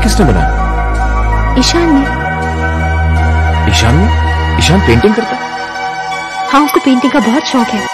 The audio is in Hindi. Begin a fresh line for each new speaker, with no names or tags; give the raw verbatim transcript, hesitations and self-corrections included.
किसने बनाया?
ईशान ने।
ईशान ने? ईशान पेंटिंग करता है?
हाँ, उसको पेंटिंग का बहुत शौक है।